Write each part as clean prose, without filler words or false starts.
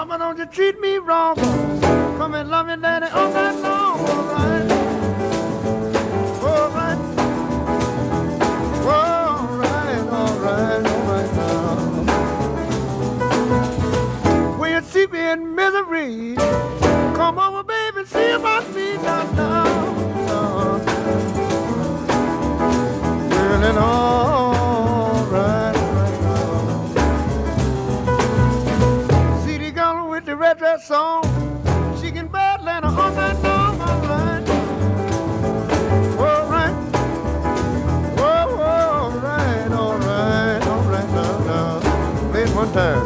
Mama, don't you treat me wrong. Come and love me, daddy, all night long. All right. All right. All right, all right, all right now. When you see me in misery, come over, baby, see about me now, now. Feeling all right, right now. See the girl with the red dress on, she can bad Atlanta all night long, all right. All right. Whoa, all right, all right, all right now, now. Play it one time.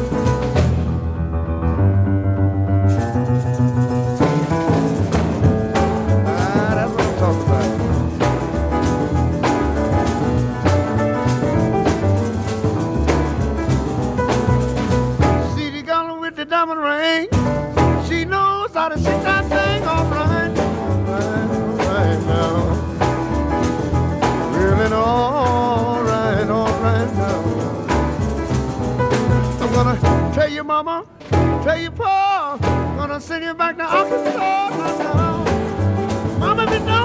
Diamond ring, she knows how to shake that thing. All right, all right now. Feeling all right now. I'm gonna tell you, mama, tell you, pa, gonna send you back to Arkansas now. Mama, be done.